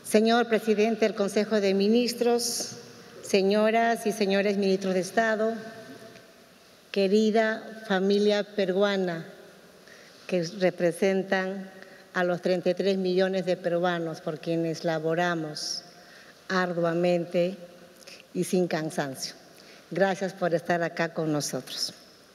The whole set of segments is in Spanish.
Señor presidente del Consejo de Ministros, señoras y señores ministros de Estado, querida familia peruana que representan a los 33 millones de peruanos por quienes laboramos arduamente y sin cansancio. Gracias por estar acá con nosotros.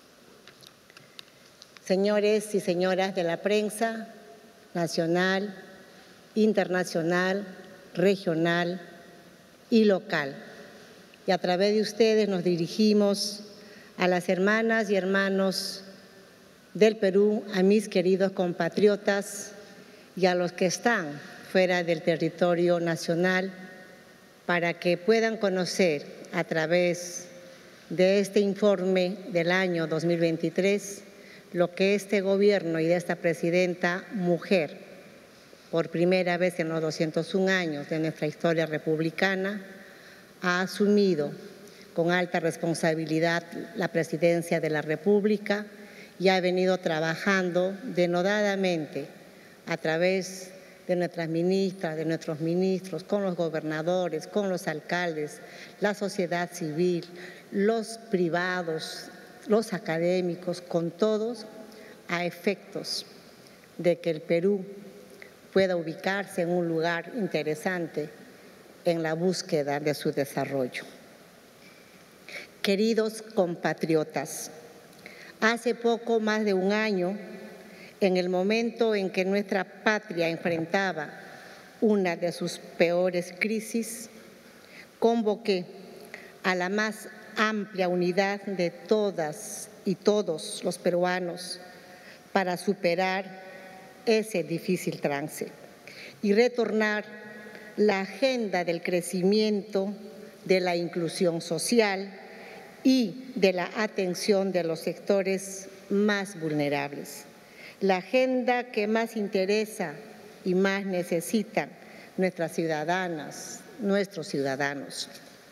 Señores y señoras de la prensa nacional, internacional, regional y local. Y a través de ustedes nos dirigimos a las hermanas y hermanos del Perú, a mis queridos compatriotas y a los que están fuera del territorio nacional, para que puedan conocer a través de este informe del año 2023 lo que este gobierno y de esta presidenta mujer, por primera vez en los 201 años de nuestra historia republicana, ha asumido con alta responsabilidad la presidencia de la República y ha venido trabajando denodadamente a través de nuestras ministras, de nuestros ministros, con los gobernadores, con los alcaldes, la sociedad civil, los privados, los académicos, con todos, a efectos de que el Perú pueda ubicarse en un lugar interesante en la búsqueda de su desarrollo. Queridos compatriotas, hace poco más de un año, en el momento en que nuestra patria enfrentaba una de sus peores crisis, convoqué a la más amplia unidad de todas y todos los peruanos para superar ese difícil trance y retornar la agenda del crecimiento, de la inclusión social y de la atención de los sectores más vulnerables. La agenda que más interesa y más necesitan nuestras ciudadanas, nuestros ciudadanos.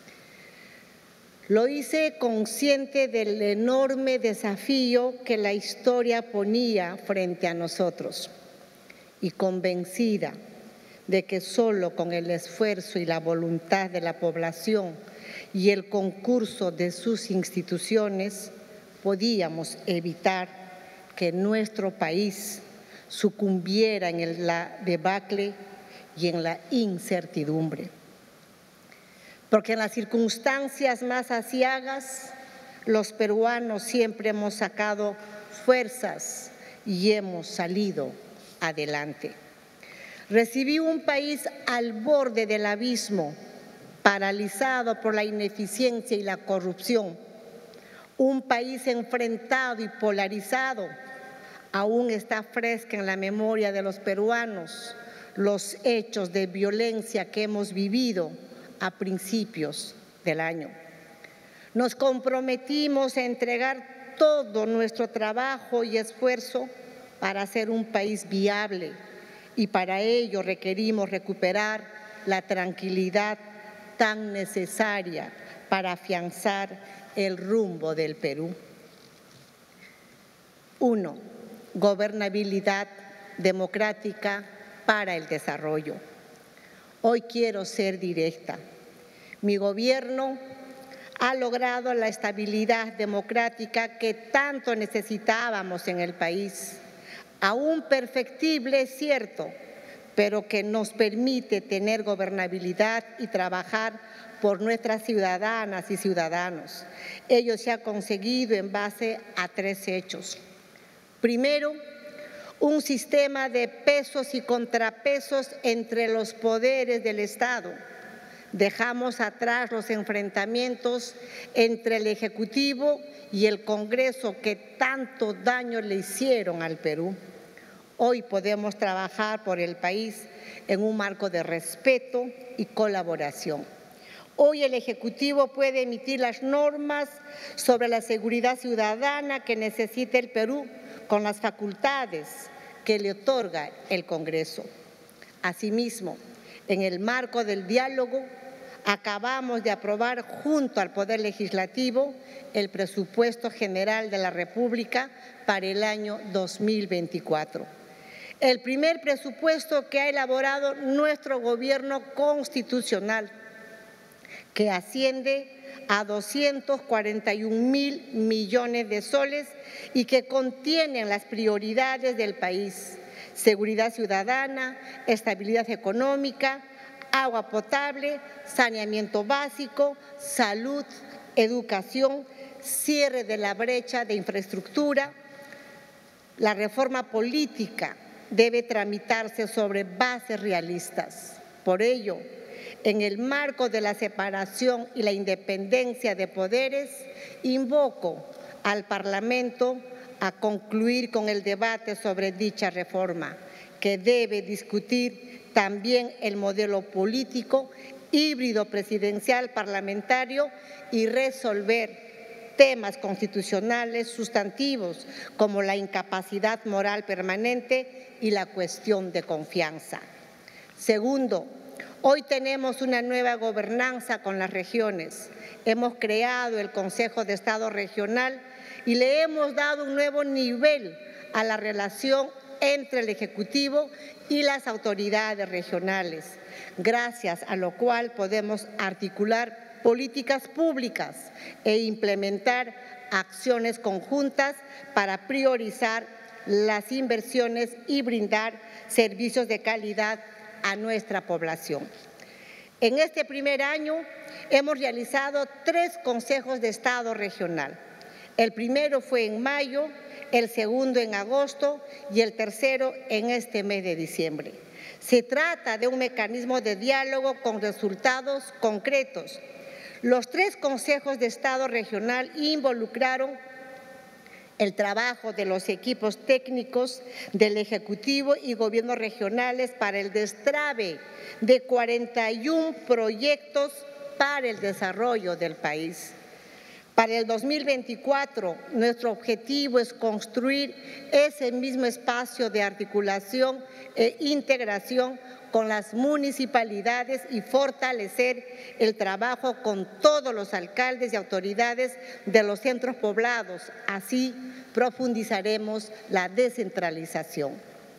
Lo hice consciente del enorme desafío que la historia ponía frente a nosotros y convencida de que solo con el esfuerzo y la voluntad de la población y el concurso de sus instituciones podíamos evitar que nuestro país sucumbiera en la debacle y en la incertidumbre. Porque en las circunstancias más aciagas, los peruanos siempre hemos sacado fuerzas y hemos salido adelante. Recibí un país al borde del abismo, paralizado por la ineficiencia y la corrupción. Un país enfrentado y polarizado. Aún está fresca en la memoria de los peruanos los hechos de violencia que hemos vivido a principios del año. Nos comprometimos a entregar todo nuestro trabajo y esfuerzo para hacer un país viable y para ello requerimos recuperar la tranquilidad tan necesaria para afianzar el rumbo del Perú. 1. Gobernabilidad democrática para el desarrollo. Hoy quiero ser directa. Mi gobierno ha logrado la estabilidad democrática que tanto necesitábamos en el país. Aún perfectible, es cierto, pero que nos permite tener gobernabilidad y trabajar por nuestras ciudadanas y ciudadanos. Ello se ha conseguido en base a 3 hechos. Primero, un sistema de pesos y contrapesos entre los poderes del Estado. Dejamos atrás los enfrentamientos entre el Ejecutivo y el Congreso que tanto daño le hicieron al Perú. Hoy podemos trabajar por el país en un marco de respeto y colaboración. Hoy el Ejecutivo puede emitir las normas sobre la seguridad ciudadana que necesita el Perú con las facultades que le otorga el Congreso. Asimismo, en el marco del diálogo, acabamos de aprobar junto al Poder Legislativo el Presupuesto General de la República para el año 2024. el primer presupuesto que ha elaborado nuestro gobierno constitucional, que asciende a 241.000 millones de soles y que contienen las prioridades del país: seguridad ciudadana, estabilidad económica, agua potable, saneamiento básico, salud, educación, cierre de la brecha de infraestructura. La reforma política debe tramitarse sobre bases realistas. Por ello, en el marco de la separación y la independencia de poderes, invoco al Parlamento a concluir con el debate sobre dicha reforma, que debe discutir también el modelo político híbrido presidencial parlamentario y resolver temas constitucionales sustantivos como la incapacidad moral permanente y la cuestión de confianza. Segundo, hoy tenemos una nueva gobernanza con las regiones. Hemos creado el Consejo de Estado Regional y le hemos dado un nuevo nivel a la relación entre el Ejecutivo y las autoridades regionales, gracias a lo cual podemos articular políticas públicas e implementar acciones conjuntas para priorizar las inversiones y brindar servicios de calidad a nuestra población. En este primer año hemos realizado 3 consejos de Estado regional. El primero fue en mayo, el segundo en agosto y el tercero en este mes de diciembre. Se trata de un mecanismo de diálogo con resultados concretos. Los 3 consejos de Estado regional involucraron el trabajo de los equipos técnicos del Ejecutivo y gobiernos regionales para el destrabe de 41 proyectos para el desarrollo del país. Para el 2024, nuestro objetivo es construir ese mismo espacio de articulación e integración con las municipalidades y fortalecer el trabajo con todos los alcaldes y autoridades de los centros poblados. Así profundizaremos la descentralización.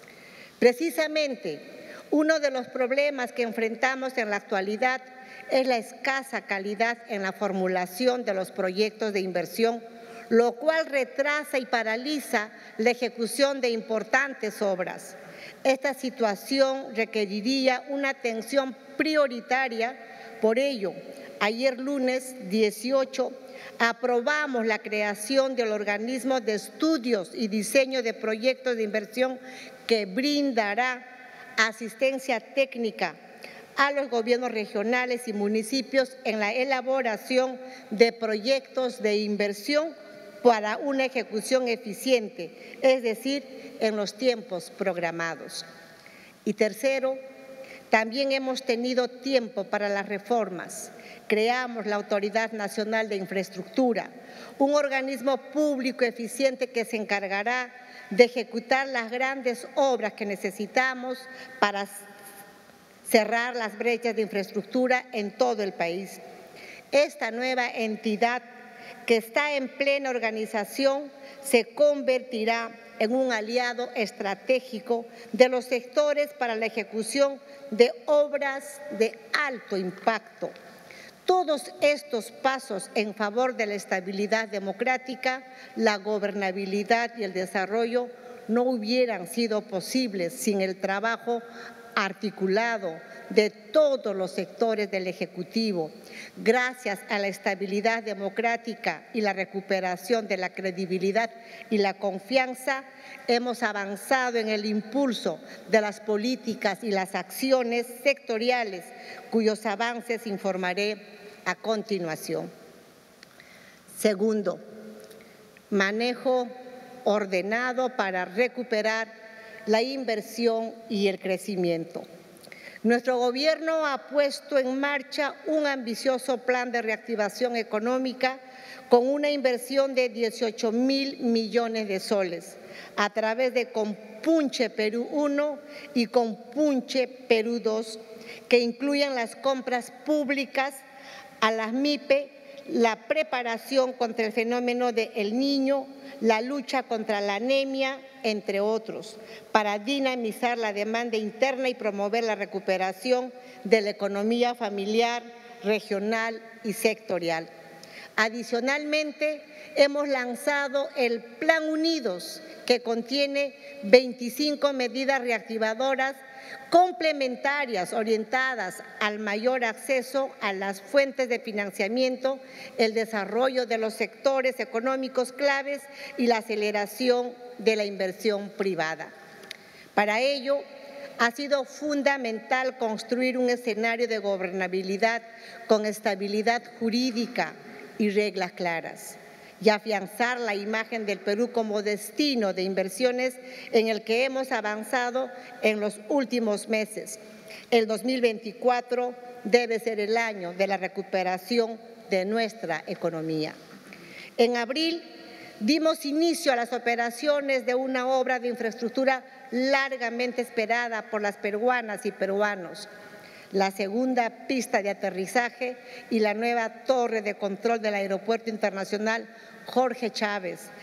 Precisamente, uno de los problemas que enfrentamos en la actualidad es la escasa calidad en la formulación de los proyectos de inversión, lo cual retrasa y paraliza la ejecución de importantes obras. Esta situación requeriría una atención prioritaria. Por ello, ayer lunes 18 aprobamos la creación del organismo de estudios y diseño de proyectos de inversión que brindará asistencia técnica a los gobiernos regionales y municipios en la elaboración de proyectos de inversión para una ejecución eficiente, es decir, en los tiempos programados. Y tercero, también hemos tenido tiempo para las reformas. Creamos la Autoridad Nacional de Infraestructura, un organismo público eficiente que se encargará de ejecutar las grandes obras que necesitamos para cerrar las brechas de infraestructura en todo el país. Esta nueva entidad, que está en plena organización, se convertirá en un aliado estratégico de los sectores para la ejecución de obras de alto impacto. Todos estos pasos en favor de la estabilidad democrática, la gobernabilidad y el desarrollo no hubieran sido posibles sin el trabajo articulado de todos los sectores del Ejecutivo. Gracias a la estabilidad democrática y la recuperación de la credibilidad y la confianza, hemos avanzado en el impulso de las políticas y las acciones sectoriales, cuyos avances informaré a continuación. Segundo, manejo ordenado para recuperar la inversión y el crecimiento. Nuestro gobierno ha puesto en marcha un ambicioso plan de reactivación económica con una inversión de 18.000 millones de soles a través de Compunche Perú 1 y Compunche Perú 2, que incluyen las compras públicas a las MIPE, la preparación contra el fenómeno de El Niño, la lucha contra la anemia entre otros, para dinamizar la demanda interna y promover la recuperación de la economía familiar, regional y sectorial. Adicionalmente, hemos lanzado el Plan Unidos, que contiene 25 medidas reactivadoras complementarias orientadas al mayor acceso a las fuentes de financiamiento, el desarrollo de los sectores económicos claves y la aceleración de la inversión privada. Para ello, ha sido fundamental construir un escenario de gobernabilidad con estabilidad jurídica y reglas claras, y afianzar la imagen del Perú como destino de inversiones en el que hemos avanzado en los últimos meses. El 2024 debe ser el año de la recuperación de nuestra economía. En abril dimos inicio a las operaciones de una obra de infraestructura largamente esperada por las peruanas y peruanos, la segunda pista de aterrizaje y la nueva torre de control del Aeropuerto Internacional Jorge Chávez,